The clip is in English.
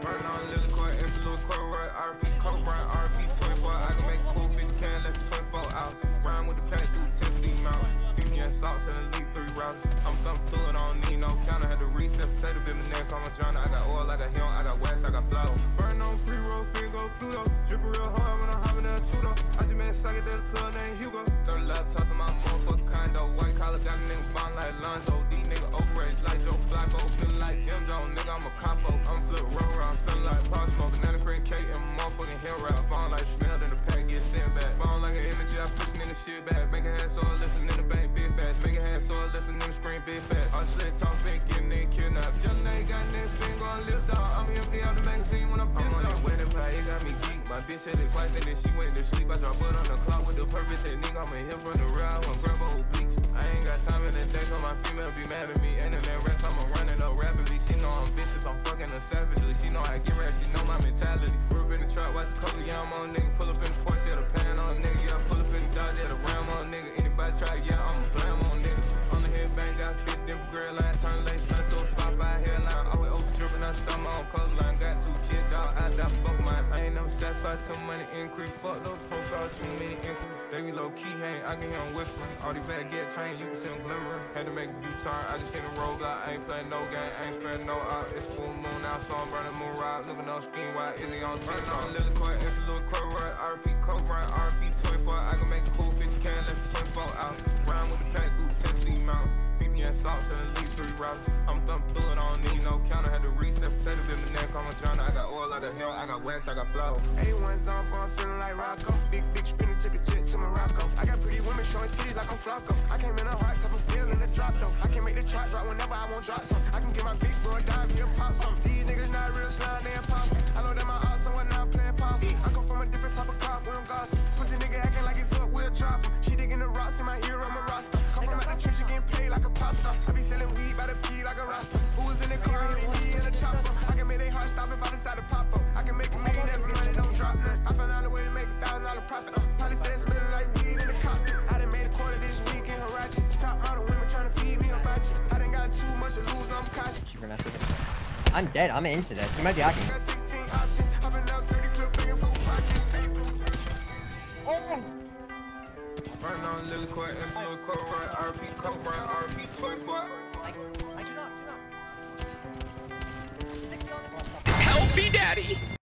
Burn on Lily Court, it's a little court, right? RP, Coke, right? RP 24. I can make a cool 50 can, left 24 out. Rhyme with the pack through Tennessee Mountain. Feed me and salts and elite 3 routes. I'm thumping through it, I don't need no counter. Had to recess, take the bit of neck on my journal. I got oil, I got him, I got wax, I got flour. Burn on 3 roll, go Pluto. Drip real hard when I'm hopping that Tudo. I just made a socket that a plug named Hugo. 30 laptops on my phone for condo. White collar got a nigga bond like Lonzo. These niggas overrated like Joe Flacco. Feeling like Jim Jones, nigga, I'm a capo. I'm flip roll around, feeling like Pop Smoke. Banana cream cake and motherfucking hill rap. Phone like Chanel, then the pack get sent back. Phone like an energy, I pushing in the shit back. Make a hand so I listen in the bank, big fast. Make a hand so I listen in the screen, big fast. All shit talk, think, getting in, kidnapped. Just ain't got next thing gon' lift up. I'm empty out the magazine when I'm pissed off. Wedding pie, it got me geek. My bitch had it twice and then she went to sleep. I dropped butt on the clock with the purpose technique. I'm in here from the real, I want grab a whole bleach. I ain't got time in the day, so my female be mad at me. And in that rest, I'ma run it up rapidly. She know I'm vicious, I'm fucking her savagely. She know I get rap, she know my mentality. Grew up in the trap, watch a couple, yeah, I'm on nigga. Pull up in the Porsche, yeah, the pan on nigga. Yeah, pull up in the Dodge, yeah, the Ram on nigga. Anybody try, yeah, I'ma blam on nigga. On the headbang, got 50 different girl line. Turn late, sun to a 5-5 hairline. Always over dripping, I stumble on coastline. Got 2 shit, dog, I die, fuck mine. I ain't never satisfied till money increase. Fuck those profiles, too many increase. They be low key, hang, I can hear them whispering. All these bad get trained, you can see them glimmering. Had to make a U-turn, I just seen the roll out. I ain't playing no game, I ain't spreading no out. It's full moon now, so I'm burning moon ride. Looking on screen, why is he on TikTok? Burn on Lily Court, it's a little court, right? RP Coke, right? RP 24. I can make a cool 50 can, left 24 out. Rhyme with the pack through Tennessee Mountains. Feed me and salts and elite 3 routes. I'm thumping through it, I don't need no counter. Had to recess, take the bit of neck on my journal. I got oil, I got hell, I got wax, I got flour. A1's on for I'm feeling like Rocco. Big spinner, took a jet to Morocco. I got pretty women showing titties like I'm Flacco. I came in a hard top, I'm still in the drop though. I can make the trap drop whenever I want drop some. I can get my big bro a dime, he'll pop some. These niggas not real slime, they impossible. I know that my awesome when I'm playing possum. I come from a different type of car, we don't gossip. Pussy nigga acting like it's up, we'll drop him. She digging the rocks in my ear, I'm a roster. Come from out the trench, getting paid like a pop star. I be selling weed by the P like a roster. Who was in the car, me in the chopper. I can make they heart stop if I decide to pop up. I can make a million every money, don't drop none. I found out a way to make $1,000 profit. Probably said smelling like weed in the cockpit. I done made a quarter this week in Harachi. Top model women trying to feed me a bachi. I done got too much to lose, I'm cautious. I'm dead, I'm into this. You might be hacking. Got 16 options. I've been out 30 clip bringing full pockets. Burn on Lily Court, it's a little court, right? RP Coke, right? RP 24. I do not. Help me, daddy!